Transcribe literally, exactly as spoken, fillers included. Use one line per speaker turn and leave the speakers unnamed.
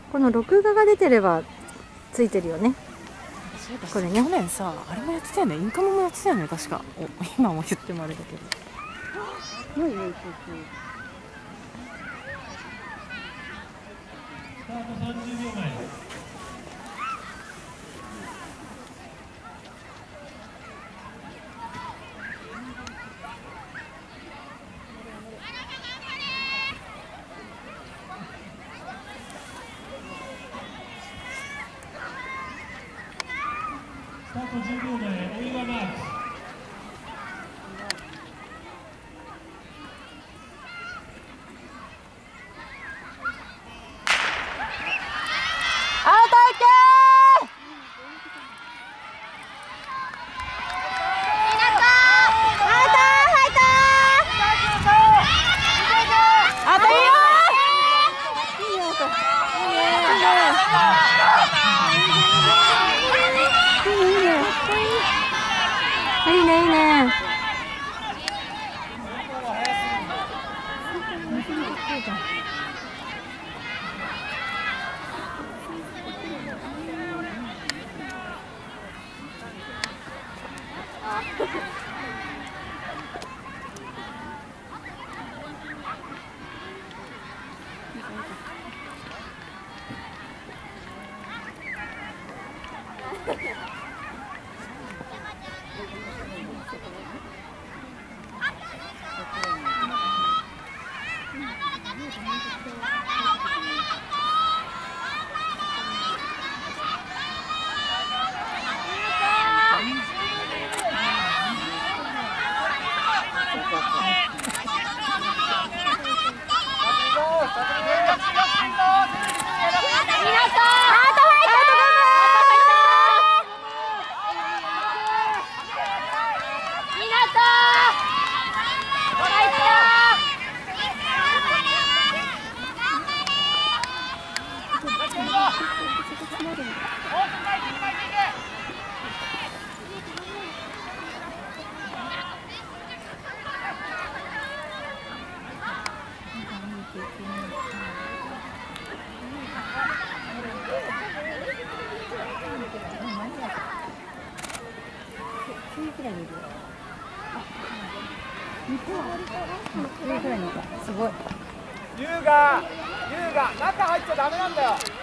この録画が出てればついてるよね。これね、
去年さ、あれもやってたよね、インカムもやってたよね、確か。お今も言ってもあれだけど。
すごいね、
スタートさんじゅうびょうまえ。スタートじゅうびょうまえ、大岩マーク。
アウトいけー。あといいよ。
いいね、いいね。 すごい。
優雅、優雅、中入っちゃダメなんだよ。